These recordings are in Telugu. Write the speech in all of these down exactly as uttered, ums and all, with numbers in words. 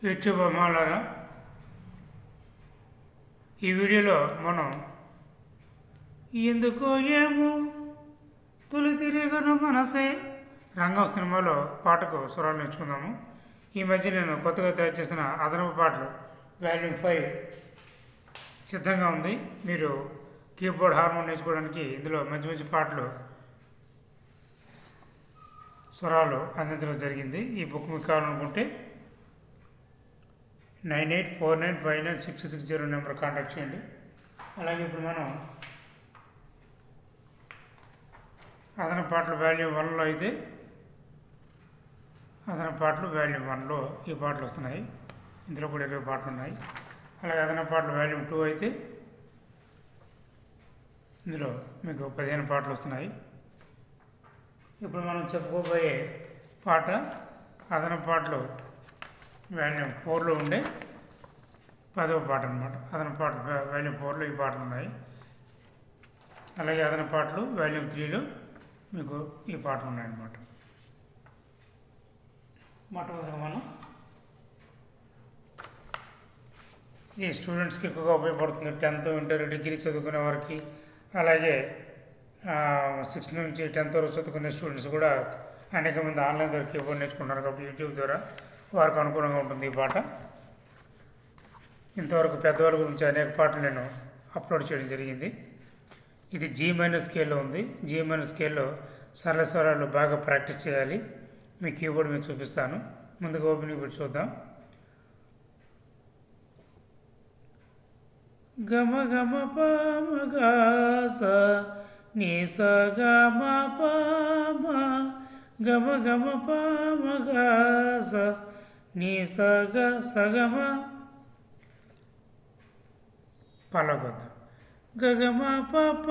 యూట్యూబ్ అమ్మాలారా, ఈ వీడియోలో మనం ఎందుకో ఏమో తొలి తిరిగను మనసే రంగం సినిమాలో పాటకు స్వరాలు నేర్చుకుందాము. ఈ మధ్య నేను కొత్తగా తయారు చేసిన అదనపు పాటలు వాల్యూమ్ ఫైవ్ సిద్ధంగా ఉంది. మీరు కీబోర్డ్ హార్మోన్ నేర్చుకోవడానికి ఇందులో మంచి మంచి పాటలు స్వరాలు అందించడం జరిగింది. ఈ బుక్ మీకు కావాలనుకుంటే nine eight four nine five nine six six zero number contact చేయండి. అలాగే ఇప్పుడు మనం అదనపు పాటలు వాల్యూమ్ వన్లో అయితే అదనపు పాటలు వాల్యూమ్ వన్లో ఈ పాటలు వస్తున్నాయి. ఇందులో కూడా ఇరవై పాటలు ఉన్నాయి. అలాగే అదనపు పాటలు వాల్యూమ్ టూ అయితే ఇందులో మీకు పదిహేను పాటలు వస్తున్నాయి. ఇప్పుడు మనం చెప్పుకోబోయే పాట అదనపు పాటలు వాల్యూమ్ ఫోర్లో ఉండే పదవ పాట అనమాట. అదనపు పాటలు వాల్యూమ్ ఫోర్లో ఈ పాటలు ఉన్నాయి. అలాగే అదనపు పాటలు వాల్యూమ్ త్రీలో మీకు ఈ పాటలు ఉన్నాయన్నమాట. మొట్టమొదటిగా మనం ఇది స్టూడెంట్స్కి ఎక్కువగా ఉపయోగపడుతుంది. టెన్త్ ఇంటర్ డిగ్రీ చదువుకునే వారికి, అలాగే సిక్స్త్ నుంచి టెన్త్ వరకు చదువుకునే స్టూడెంట్స్ కూడా అనేక మంది ఆన్లైన్ ద్వారా కీబోర్డ్ నేర్చుకుంటున్నారు కాబట్టి యూట్యూబ్ ద్వారా వారికి అనుకూలంగా ఉంటుంది ఈ పాట. ఇంతవరకు పెద్దవాళ్ళ గురించి అనేక పాటలు నేను అప్లోడ్ చేయడం జరిగింది. ఇది జీ మైనర్ స్కేల్లో ఉంది. జీ మైనర్ స్కేల్లో సరళ స్వరాలు బాగా ప్రాక్టీస్ చేయాలి. మీ కీబోర్డ్ మీకు చూపిస్తాను. ముందుగా ఓపెనింగ్ పెట్టి చూద్దాం. గమ గమ పమ గా స నీ స గమ పమ గమ గమ పమ గా స నీ స గ స గమ పలకొద్దాం. గగమ పప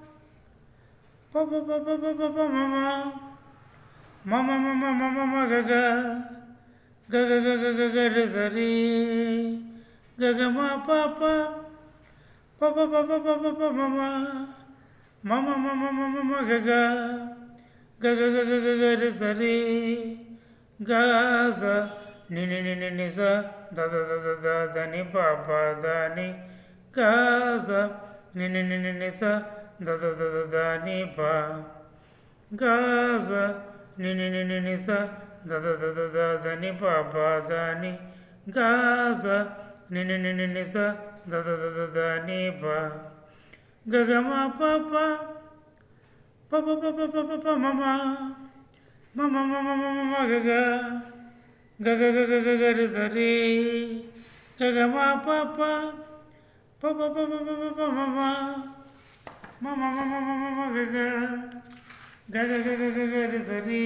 పప పప పప మమ మమ మమ మమ మ గగ గగ గగ గగ రి సరి గగమ పప పప పప పప ప మమ మమ మమ మమ మ గగ గగ గగ గగ రి సరి గ స ని ని ని ని ని స ద ద ద ద ద ద ని ప ప ద ని గ స ని ని ని ని ని స ద ద ద ద ద ని ప గ స ని ని ని ని ని స ద ద ద ద ద ద ని ప ప ద ని గ స ని ని ని ని ని స ద ద ద ద ద ని ప గ గ మ ప ప ప ప ప ప ప ప ప మ మ మ మ మ మ మ మ గ గ గ గ గ గ గ గ రి స రి గ గ మ ప ప ప ప ప ప ప ప మ మ మ మ మ మ మ మ గ గ గ గ గ గ గ గ రి స రి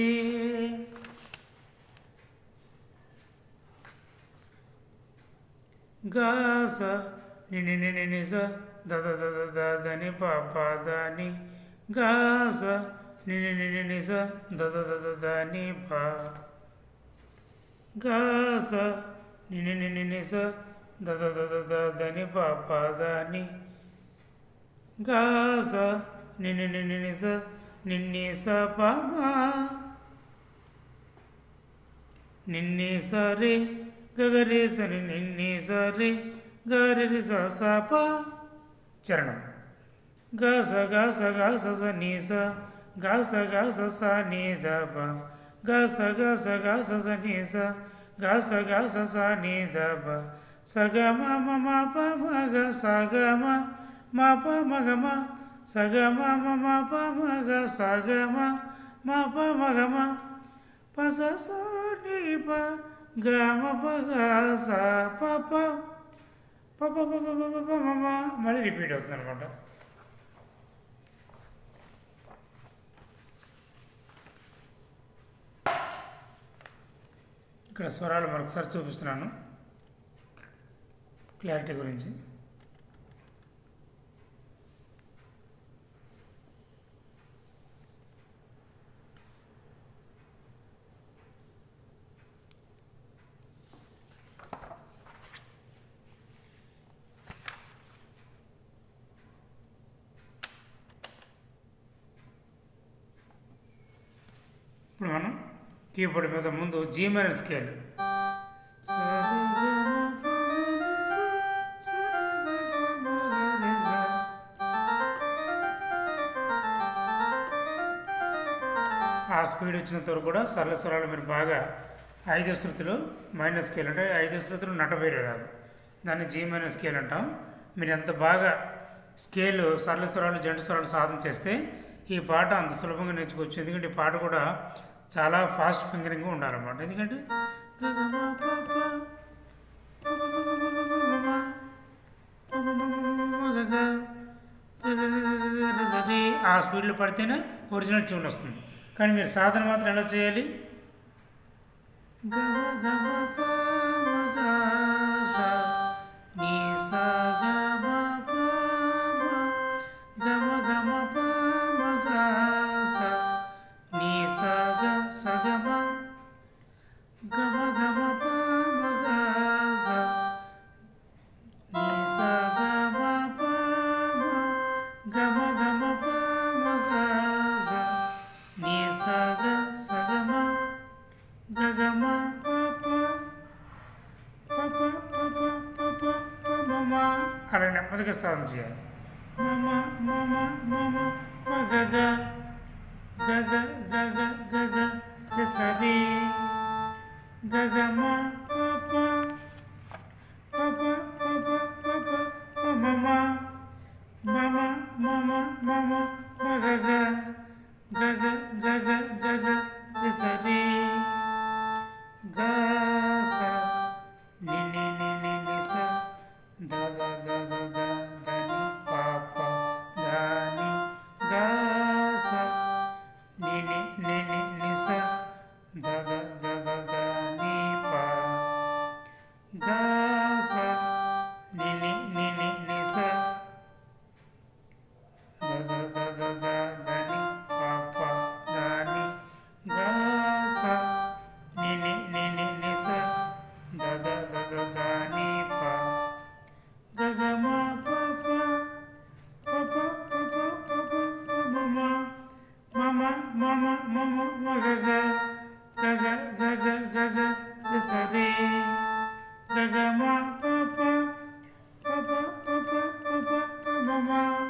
గ స ని ని ని ని ని స ద ద ద ద ద ద ని ప ప ద ని గ స ని ని ని ని ని స ద ద ద ద ద ని ప గ స ని ని ని ని ని స ద ద ద ద ద ద ని ప ప ద ని గ స ని ని ని ని ని స ని ని స ప మ ని ని స రి గ గ రి స ని ని ని స రి గ రి రి స స ప చరణం. గ స గ స గ స స ని స గ స గ స స ని ద ప గ స గ స గ స స ని స గ స గ స స ని ద ప స గ మ మ మ ప మ గ స గ మ మ ప మ గ మ స గ మ మ మ ప మ గ స గ మ మ ప మ గ మ ప స స ని ప గ మ ప గ స ప ప ప ప ప ప ప ప మ మ మళ్ళీ రిపీట్ అవుతుంది అనమాట. ఇక్కడ స్వరాలు మరొకసారి చూపిస్తున్నాను క్లారిటీ గురించి. ఇప్పుడు మనం కీబోర్డ్ మీద ముందు జీ మైనర్ స్కేల్ ఆ స్పీడ్ వచ్చినంత వరకు కూడా సరళ స్వరాలు మీరు బాగా ఐదు శృతులు మైనర్ స్కేల్ అంటే ఐదు శృతులు నటభైరవి రాగం, దాన్ని జీ మైనర్ స్కేల్ అంటాం. మీరు ఎంత బాగా స్కేల్ సరళ స్వరాలు జంట స్వరాలు సాధన చేస్తే ఈ పాట అంత సులభంగా నేర్చుకోవచ్చు. ఎందుకంటే ఈ పాట కూడా చాలా ఫాస్ట్ ఫింగరింగ్గా ఉండాలన్నమాట. ఎందుకంటే ఆ స్పీడ్లో పడితేనే ఒరిజినల్ ట్యూన్ వస్తుంది. కానీ మీరు సాధన మాత్రం ఎలా చేయాలి? గమ గమ ప మ గ స ని స గ మ ప మ గమ గమ ప మ గ స ని స గ స గ మ గమ గమ ప మ గ స ని స గ మ ప మ గమ గమ ప మ గ స ని స గ స గ మ గ గ మ ప ప ప ప ప ప ప ప ప మ మ అలా నెమ్మదిగా సాధన చేయాలి. మ మ మ మ మ మ మ గ గ గ గ గ గ గ గ గ స రి గ గ మ ప ప ప ప ప ప ప ప ప మ మ మ మ మ మ మ మ మ గ గ గ గ గ గ గ గ గ స రి గ స ని ని ని ని ని స ద ద ద ద ద ద ని ప ప ద ని గ స ని ని ని ని ని స ద ద ద ద ద ని ప గ స ని ని ని ని ని స ద ద ద ద ద ద ని ప ప ద ని గ స ని ని ని ని ని స ద ద ద ద ద ని ప గ గ మ ప ప ప ప ప ప ప ప ప మ మ మ మ మ మ మ మ మ గ గ గ గ గ గ గ గ గ స రి గ గ మ ప ప ప ప ప ప ప ప ప మ మ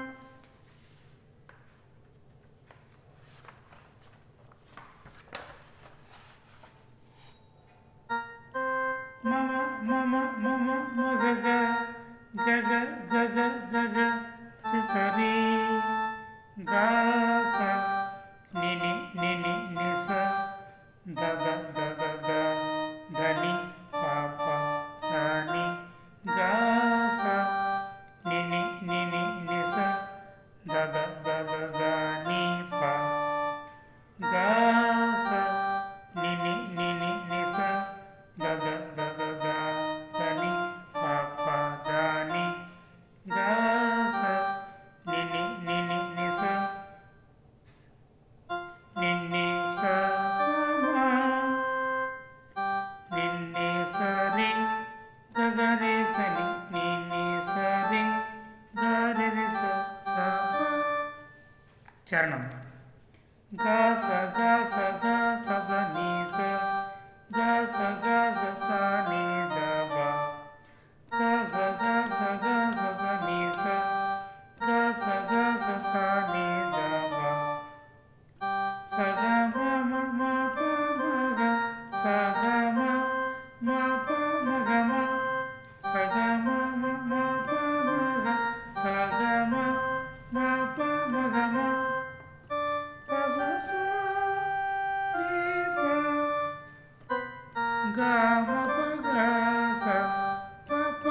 మమ మమ మమ గ గ గ గ గ గ గ గ గ స రి గ స ని ని ని ని ని స ద ద ద ద ద ద ని ప ప ద ని గ స ని ని ని ని ని స ద ద ద ద ద ని ప గ స ని ని ని ని ని స ద ద ద ద ద ద ని ప ప ద ని గ స ని ని ని ని ని స ని ని స మ ని ని స రి గ గ రి స ని ని ని స రి గ రి రి స స ప చరణం గ స గ స గ స స ని స గ స గ స స ని ద బ గ స గ స గ స స ని స గ స గ స స ని ద బ స గ మ మ మ ప మ గ స గ మ మ ప మ గ మ స గ మ మ మ ప మ గ స గ మ మ ప మ గ మ ప స స ని ప గ మ ప గ స ప ప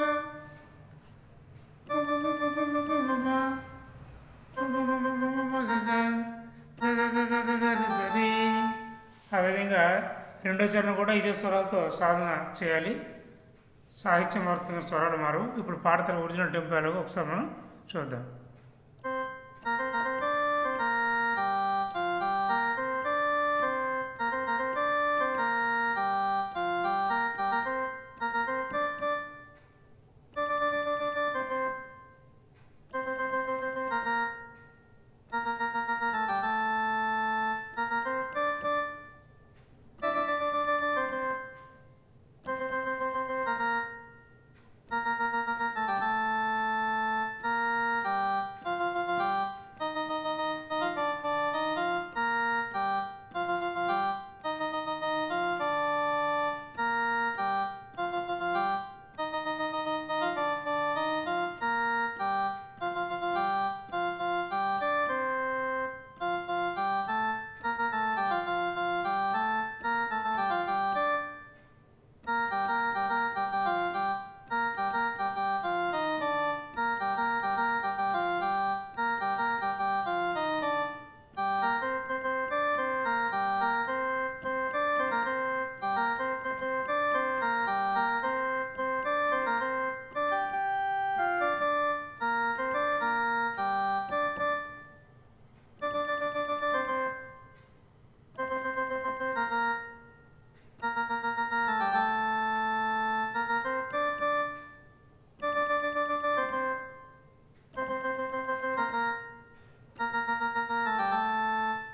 ప మ మ మ మ మ మ మ మ మ మ మ మ మ గ గ గ గ గ గ గ గ స రి. ఆ విధంగా రెండో చరణం కూడా ఇదే స్వరాలతో సాధన చేయాలి. సాహిత్యం మారుతున్న స్వరాలు మారు. ఇప్పుడు పాడతల ఒరిజినల్ టెంపో ఎలాగో ఒకసారి మనం చూద్దాం.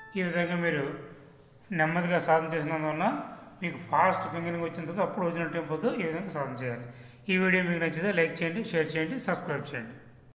ఈ విధంగా మీరు నెమ్మదిగా సాధన చేసినందువల్ల మీకు ఫాస్ట్ ఫింగరింగ్ వచ్చిన తర్వాత అప్పుడు ఒరిజినల్ టెంపోతో ఈ విధంగా సాధన చేయాలి. ఈ వీడియో మీకు నచ్చితే లైక్ చేయండి, షేర్ చేయండి, సబ్స్క్రైబ్ చేయండి.